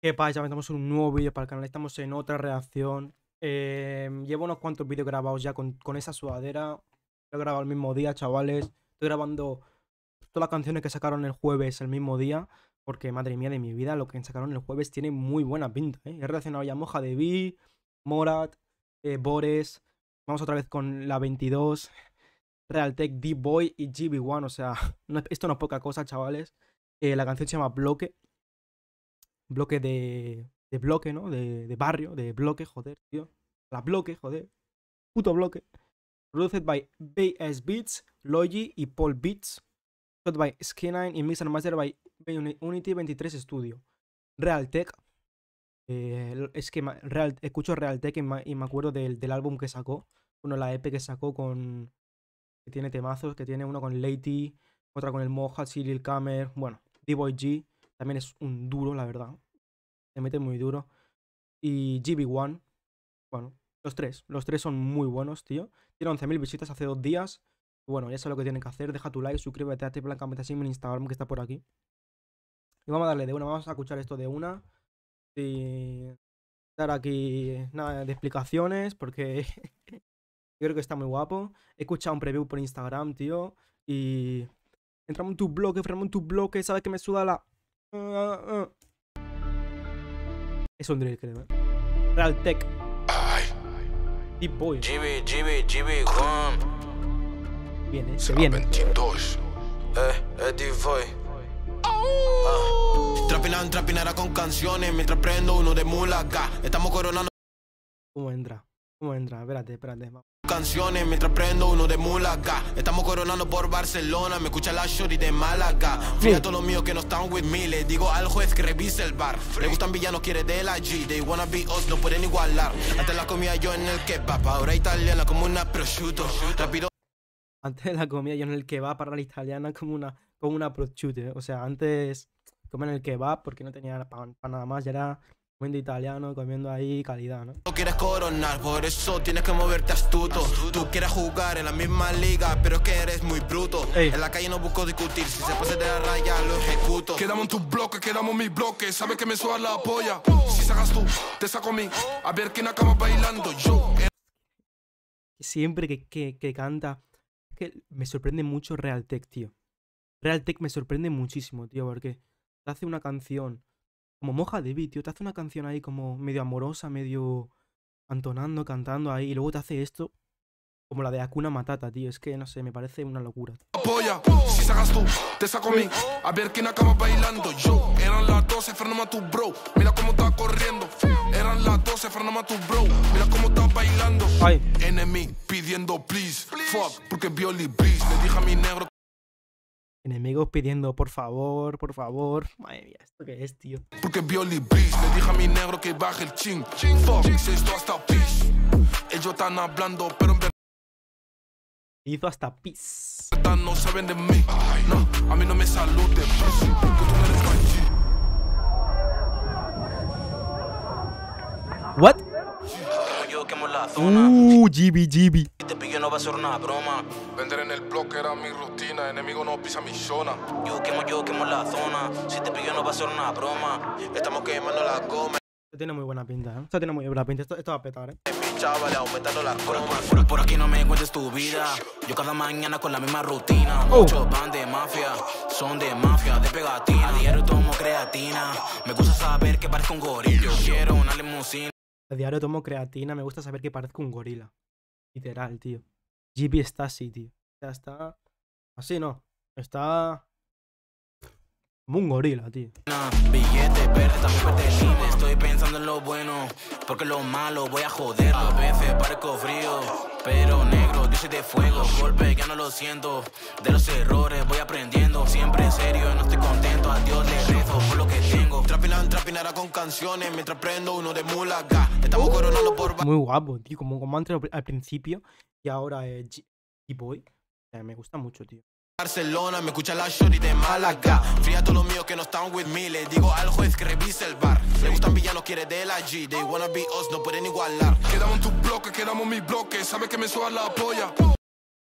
¿Qué pasa? Ya estamos en un nuevo vídeo para el canal, estamos en otra reacción. Llevo unos cuantos vídeos grabados ya con esa sudadera. Lo he grabado el mismo día, chavales. Estoy grabando todas las canciones que sacaron el jueves el mismo día. Porque, madre mía de mi vida, lo que sacaron el jueves tiene muy buena pinta, ¿eh? He relacionado ya Moja de Vi, Morat, Bores. Vamos otra vez con la 22, Realtek, D-Boy y GB1. O sea, esto no es poca cosa, chavales. La canción se llama Bloque. Bloque de bloque, ¿no? De barrio, de bloque, joder, tío. La bloque, joder. Puto bloque. Produced by BS Beats, Logi y Paul Beats. Shot by Skinine y Mix and Master by Unity 23 Studio. Realtek. Es que escucho Realtek y me acuerdo del álbum que sacó. Bueno, la EP que sacó con... Que tiene temazos, que tiene uno con Lady, otra con el Moja, Cyril Kamer. Bueno, D-Boy G. También es un duro, la verdad. Se mete muy duro. Y GB1. Bueno, los tres son muy buenos, tío. Tiene 11.000 visitas hace 2 días. Bueno, ya sabes lo que tienen que hacer. Deja tu like, suscríbete a Blancamente Así en Instagram, que está por aquí. Y vamos a darle de una. Vamos a escuchar esto de una. Y dar aquí nada de explicaciones, porque yo creo que está muy guapo. He escuchado un preview por Instagram, tío. Y entramos en tu bloque, sabes que me suda la... Es un drill, creo, Realtek. D-Boy. GB1. Viene, se viene. 22. D-Boy. Trapinara con canciones mientras prendo uno de mulaca. Estamos coronando ¿Cómo entra? ¿Cómo entra? Espérate. canciones mientras prendo uno de mulaca. Estamos coronando por Barcelona. Me escucha la shorty de Málaga. Fíjate todos los míos que no están with me. Le digo al juez que revise el bar. Le gustan villanos, quiere de la G. They wanna be us, no pueden igualar. Antes la comía yo en el kebab. Ahora italiana como una prosciutto. Rápido. Antes la comía yo en el kebab para la italiana como una prosciutto. O sea, antes comía en el kebab porque no tenía para nada más. Ya era comiendo italiano, comiendo ahí calidad, ¿no? No quieres coronar, por eso tienes que moverte astuto. Tú quieres jugar en la misma liga, pero es que eres muy bruto. Ey. En la calle no busco discutir, si se pase de la raya lo ejecuto. Quedamos en tu bloque, quedamos en mi bloque. Sabes que me suba la polla. Si sacas tú, te saco a mí. A ver quién acaba bailando. Yo. Siempre que canta, es que me sorprende mucho Realtek, tío. Realtek me sorprende muchísimo, tío, porque te hace una canción como Moja de Beat, tío. Te hace una canción ahí como medio amorosa, medio entonando, cantando ahí. Y luego te hace esto como la de Hakuna Matata, tío. Es que, no sé, me parece una locura. Polla. Si sacas tú, te saco a mí. A ver quién acaba bailando. Yo. Eran las 12, frenamos a tu bro. Mira cómo está corriendo. Eran las 12, frenamos a tu bro. Mira cómo está bailando. Ay. Enemy pidiendo please. Fuck, porque Violi please. Le dije a mi negro. Enemigos pidiendo, por favor, por favor. Madre mía, ¿esto qué es, tío? Porque Violi please. Le dije a mi negro que baje el ching. Fuck, se esto hasta peace. Ellos están hablando, pero en Hizo hasta pis. verdad no saben de mí. No, a mí no me saluden. Que tú no eres guachi. ¿What? Yo quemo la zona. GB. Si te pillo no va a ser una broma. Vender en el bloque era mi rutina. Enemigo no pisa mi zona. Yo quemo la zona. Si te pillo no va a ser una broma. Estamos quemando la goma. Esto tiene muy buena pinta, ¿eh? Esto tiene muy buena pinta. Esto va a petar, ¿eh? Chavales, aumentando la croma. Por aquí no me cuentes tu vida. Yo cada mañana con la misma rutina. Oh. Muchos van de mafia, son de mafia, de pegatina. A diario tomo creatina. Me gusta saber que parezco un gorila. Yo quiero una limusina. A diario tomo creatina. Me gusta saber que parezco un gorila. Literal, tío. GB está así, tío. Ya está... Así no. Está... como un gorila, tío. Billete verde, también pertenece. Estoy pensando en lo bueno, porque lo malo voy a joder. A veces parezco frío, pero negro, yo soy de fuego. Golpe, ya no lo siento. De los errores voy aprendiendo. Siempre en serio, no estoy contento. A Dios le rezo por lo que tengo. Trapinara con canciones mientras prendo uno de mulaca. Estamos coronando por... Muy guapo, tío. Como antes al principio y ahora G-Boy. Me gusta mucho, tío. Barcelona, me escucha la shorty de Málaga. Fría todos los míos que no están with me. Le digo al juez que revise el bar. Le gustan villanos, quiere de la G. They wanna be us, no pueden igualar. Quedamos en tu bloque, quedamos en mi bloque. Sabes que me suba la polla.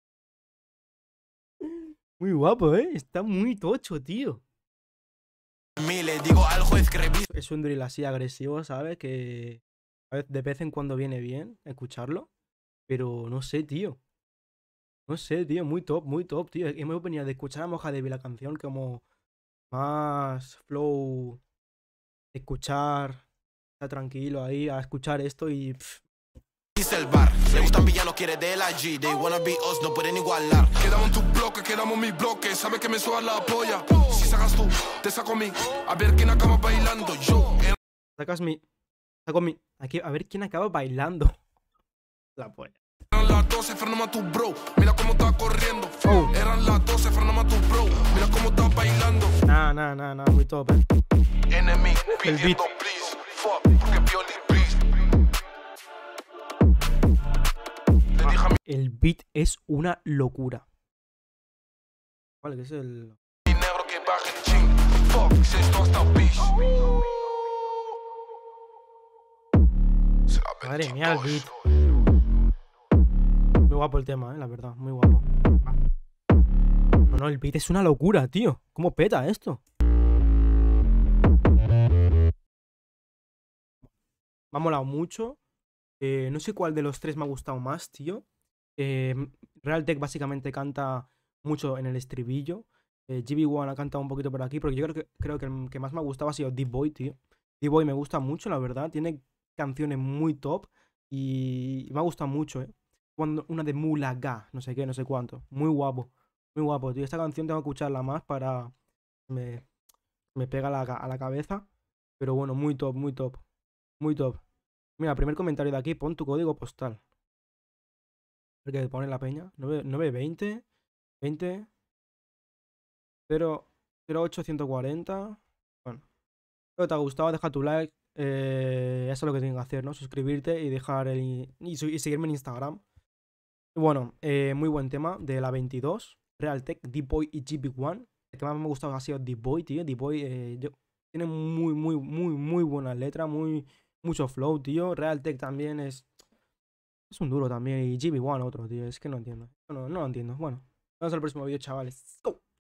Muy guapo, ¿eh? Está muy tocho, tío. Le digo al juez que revise. Es un drill así agresivo, ¿sabes? Que de vez en cuando viene bien escucharlo. Pero no sé, tío. No sé, tío. Muy top, tío. Y me venía de escuchar a Mojadevil la canción como más flow. Escuchar. Está tranquilo ahí. A escuchar esto y. Dice el bar, le gustan villanos, quiere de la G. They wanna be us, no pueden igualar. Quedamos en tu bloque, quedamos en mi bloque. Sabe que me suba la polla. Si sacas tú, te saco a mí. A ver quién acaba bailando. Yo. Saco mi. Aquí, a ver quién acaba bailando. La polla. Eran las 12, frenamos a tu bro. Mira cómo está corriendo. Oh. Eran las 12, frenamos a tu bro. Mira cómo está bailando. Nah, muy top, Enemy, El beat. please. Fuck, porque Pioli, please. Le dije a El beat es una locura. Vale, que es el. mi negro que baje el ching. Fuck, si esto hasta bitch. Se la Madre vendió mía, el dos. beat. Muy guapo el tema, la verdad, muy guapo. No, el beat es una locura, tío. ¿Cómo peta esto? Me ha molado mucho. No sé cuál de los tres me ha gustado más, tío. Realtek básicamente canta mucho en el estribillo. GB1 ha cantado un poquito por aquí, porque yo creo que el que más me ha gustado ha sido D-Boy, tío. D-Boy me gusta mucho, la verdad. Tiene canciones muy top y me ha gustado mucho, una de Mulaga, no sé qué, no sé cuánto. Muy guapo, tío. Esta canción tengo que escucharla más para. Me pega a la cabeza. Pero bueno, muy top. Mira, primer comentario de aquí, pon tu código postal. Porque pone la peña. 920 20 0 08140. Bueno, espero que te ha gustado, deja tu like. Eso es lo que tienes que hacer, ¿no? Suscribirte y dejar y seguirme en Instagram. Y bueno, muy buen tema de la 22. Realtek, D-Boy y GB1. El que más me ha gustado ha sido D-Boy, tío. D-Boy tiene muy buena letra, mucho flow, tío. Realtek también es un duro también. Y GB1 otro, tío. Es que no entiendo. No lo entiendo. Bueno, vemos en el próximo vídeo, chavales. Go.